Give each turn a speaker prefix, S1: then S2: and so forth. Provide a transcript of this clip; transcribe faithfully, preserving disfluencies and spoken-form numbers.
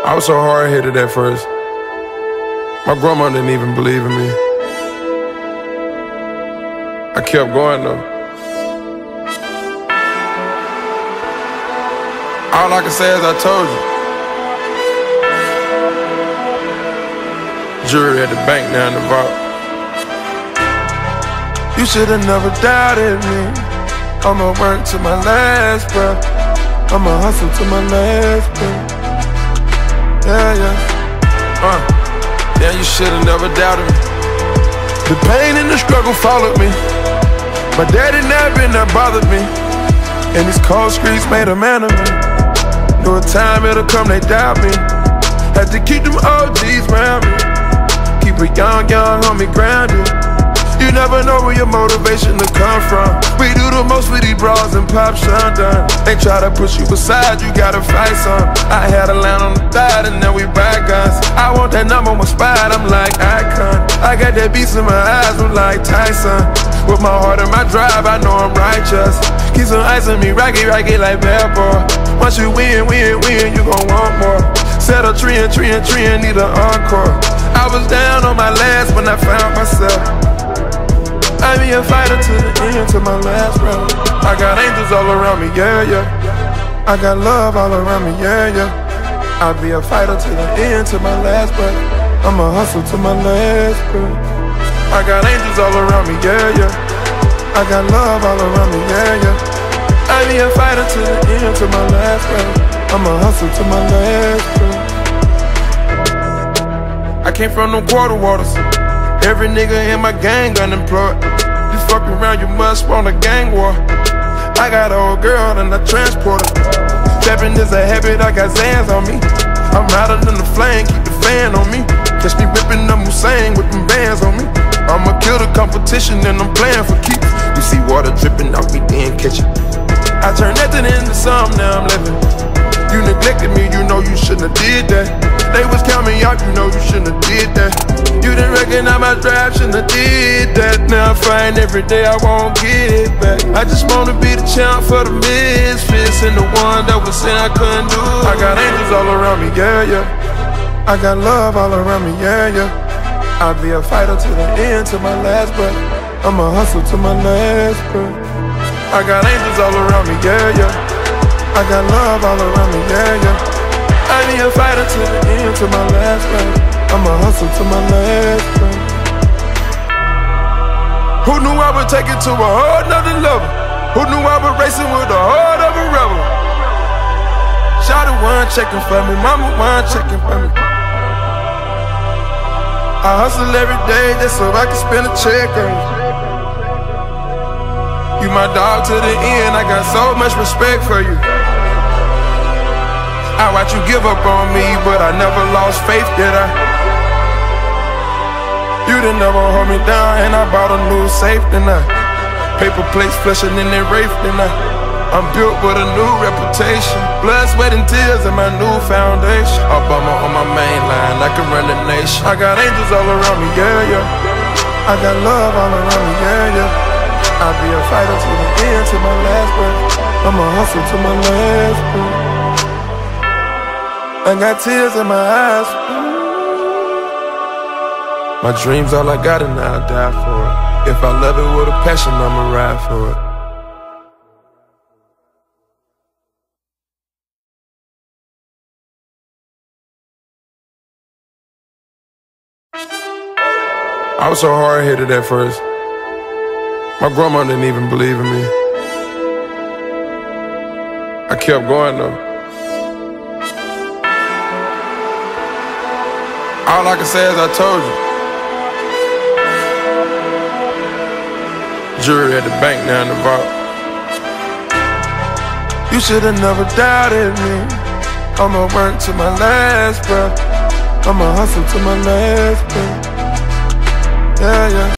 S1: I was so hard-headed at first. My grandma didn't even believe in me. I kept going though. All I can say is I told you. Jury at the bank now in the vault. You should've never doubted me. I'ma work to my last breath. I'ma hustle to my last breath. Yeah, yeah. Uh, yeah, you should've never doubted me. The pain and the struggle followed me. My daddy never been that bothered me. And these cold streets made a man of me. Knew a time it'll come, they doubt me. Had to keep them O Gs around me. Keep a young, young homie grounded. You never know where your motivation to come from. We do the most with these bras and pop shundun. They try to push you aside, you gotta fight some. I had a line on the thigh and now we buy guns. I want that number one spot, I'm like Icon. I got that beast in my eyes, I'm like Tyson. With my heart and my drive, I know I'm righteous. Keep some ice on me, rocky, rocky like bad boy. Once you win, win, win, you gon' want more. Set a tree and tree and tree and need an encore. I was down on my last when I found myself. I be a fighter to the end, to my last breath. I got angels all around me, yeah, yeah. I got love all around me, yeah, yeah. I be a fighter to the end, to my last breath. I'ma hustle to my last breath. I got angels all around me, yeah, yeah. I got love all around me, yeah, yeah. I be a fighter to the end, to my last breath. I'ma hustle to my last breath. I came from them quarter waters. Every nigga in my gang unemployed. You fuck around, you must want a gang war. I got an old girl and I transport her. Stepping is a habit, I got Zans on me. I'm hotter than the flame, keep the fan on me. Catch me whipping up Hussein with them bands on me. I'ma kill the competition and I'm playing for keeps. You see water dripping off me, then catch it. I turned nothing into something, now I'm living. You neglected me, you know you shouldn't have did that. They was counting me out, you know you shouldn't have did that. You didn't recognize my drive, shouldn't have did that. Now I find every day I won't get it back. I just wanna be the champ for the misfits and the one that was saying I couldn't do it. I got angels all around me, yeah, yeah. I got love all around me, yeah, yeah. I'll be a fighter to the end, to my last breath. I'ma hustle to my last breath. I got angels all around me, yeah, yeah. I got love all around me, yeah, yeah. I be a fighter to the end, to my last breath. I'ma hustle to my last breath. Who knew I would take it to a whole nother level? Who knew I would racing with the heart of a rebel? Shawty one checking for me, mama one checking for me. I hustle every day just so I can spend a check on you. You my dog to the end, I got so much respect for you. I watch you give up on me, but I never lost faith, did I? You didn't never hold me down, and I bought a new safe, didn't I? Paper plates flushing in their wraith, didn't I? I'm built with a new reputation. Blood, sweat, and tears in my new foundation. Obama on my main line, I can run the nation. I got angels all around me, yeah, yeah. I got love all around me, yeah, yeah. I'll be a fighter to the end, to my last breath. I'ma hustle to my last breath. I got tears in my eyes. My dreams all I got and I'll die for it. If I love it with a passion, I'ma ride for it. I was so hard-headed at first. My grandma didn't even believe in me. I kept going though. All I can say is I told you. Jury at the bank now in the vault. You should've never doubted me. I'ma work to my last breath. I'ma hustle to my last breath. Yeah, yeah.